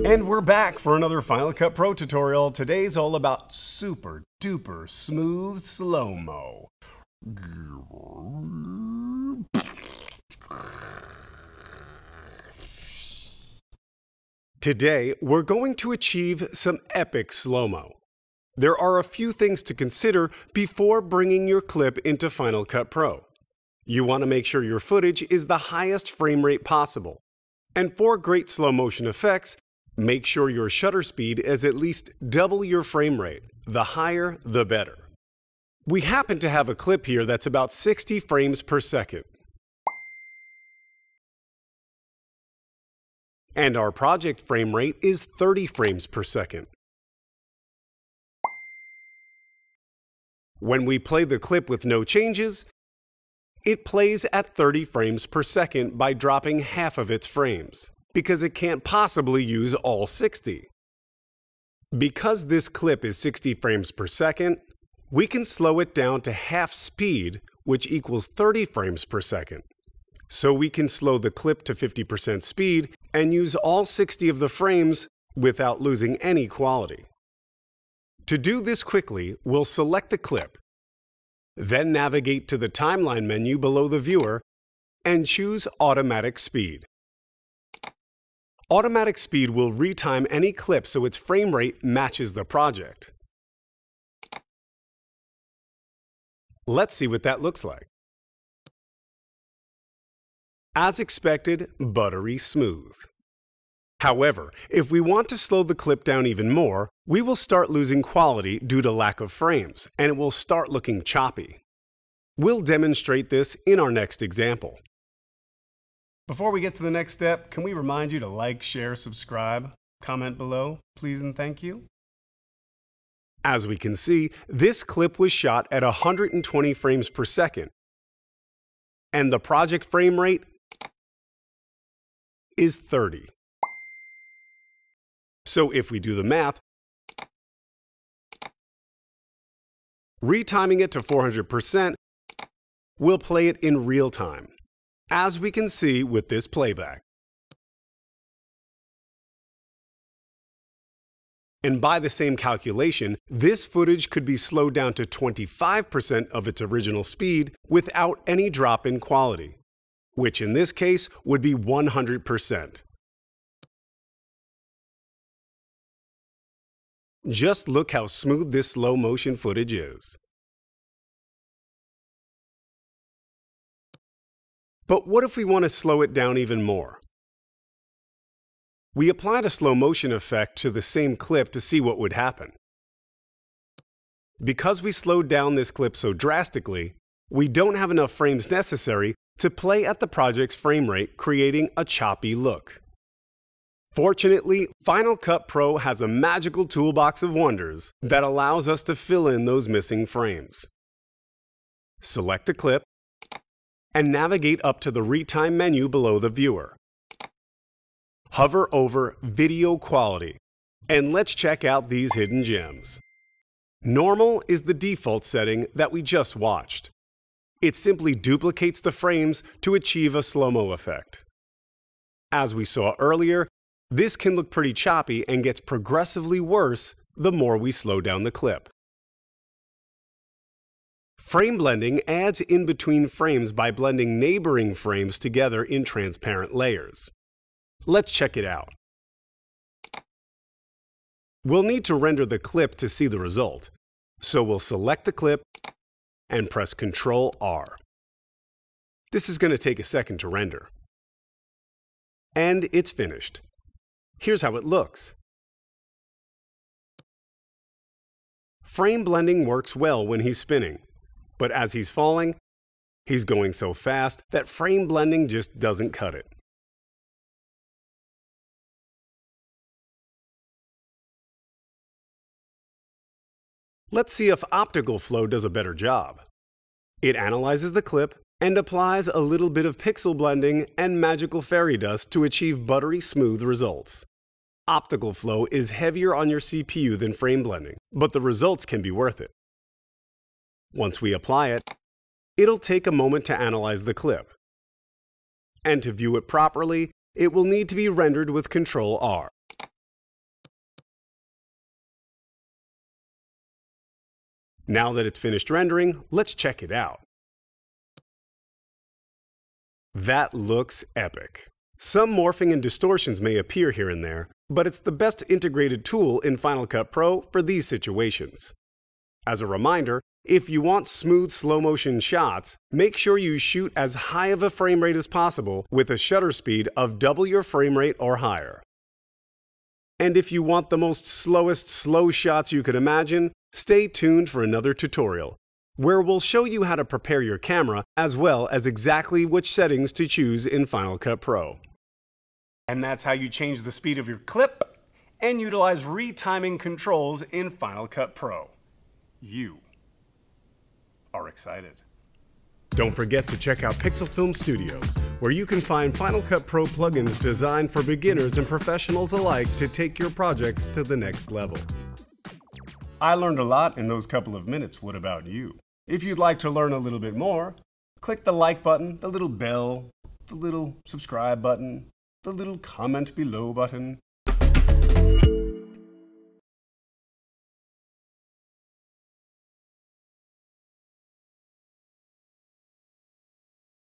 And we're back for another Final Cut Pro tutorial. Today's all about super duper smooth slow-mo. Today, we're going to achieve some epic slow-mo. There are a few things to consider before bringing your clip into Final Cut Pro. You want to make sure your footage is the highest frame rate possible. And for great slow motion effects, make sure your shutter speed is at least double your frame rate. The higher, the better. We happen to have a clip here that's about 60 frames per second. And our project frame rate is 30 frames per second. When we play the clip with no changes, it plays at 30 frames per second by dropping half of its frames, because it can't possibly use all 60. Because this clip is 60 frames per second, we can slow it down to half speed, which equals 30 frames per second. So we can slow the clip to 50% speed and use all 60 of the frames without losing any quality. To do this quickly, we'll select the clip, then navigate to the timeline menu below the viewer and choose Automatic Speed. Automatic Speed will retime any clip so its frame rate matches the project. Let's see what that looks like. As expected, buttery smooth. However, if we want to slow the clip down even more, we will start losing quality due to lack of frames, and it will start looking choppy. We'll demonstrate this in our next example. Before we get to the next step, can we remind you to like, share, subscribe, comment below, please and thank you? As we can see, this clip was shot at 120 frames per second, and the project frame rate is 30. So if we do the math, retiming it to 400%, we'll play it in real time, as we can see with this playback. And by the same calculation, this footage could be slowed down to 25% of its original speed without any drop in quality, which in this case would be 100%. Just look how smooth this slow motion footage is. But what if we want to slow it down even more? We applied a slow motion effect to the same clip to see what would happen. Because we slowed down this clip so drastically, we don't have enough frames necessary to play at the project's frame rate, creating a choppy look. Fortunately, Final Cut Pro has a magical toolbox of wonders that allows us to fill in those missing frames. Select the clip and navigate up to the retime menu below the viewer. Hover over Video Quality, and let's check out these hidden gems. Normal is the default setting that we just watched. It simply duplicates the frames to achieve a slow-mo effect. As we saw earlier, this can look pretty choppy and gets progressively worse the more we slow down the clip. Frame blending adds in between frames by blending neighboring frames together in transparent layers. Let's check it out. We'll need to render the clip to see the result, so we'll select the clip and press Ctrl-R. This is going to take a second to render. And it's finished. Here's how it looks. Frame blending works well when he's spinning, but as he's falling, he's going so fast that frame blending just doesn't cut it. Let's see if Optical Flow does a better job. It analyzes the clip and applies a little bit of pixel blending and magical fairy dust to achieve buttery smooth results. Optical Flow is heavier on your CPU than frame blending, but the results can be worth it. Once we apply it, it'll take a moment to analyze the clip. And to view it properly, it will need to be rendered with Ctrl-R. Now that it's finished rendering, let's check it out. That looks epic. Some morphing and distortions may appear here and there, but it's the best integrated tool in Final Cut Pro for these situations. As a reminder, if you want smooth slow-motion shots, make sure you shoot as high of a frame rate as possible with a shutter speed of double your frame rate or higher. And if you want the most slowest slow shots you could imagine, stay tuned for another tutorial, where we'll show you how to prepare your camera as well as exactly which settings to choose in Final Cut Pro. And that's how you change the speed of your clip and utilize retiming controls in Final Cut Pro. You are excited. Don't forget to check out Pixel Film Studios, where you can find Final Cut Pro plugins designed for beginners and professionals alike to take your projects to the next level. I learned a lot in those couple of minutes. What about you? If you'd like to learn a little bit more, click the like button, the little bell, the little subscribe button, the little comment below button,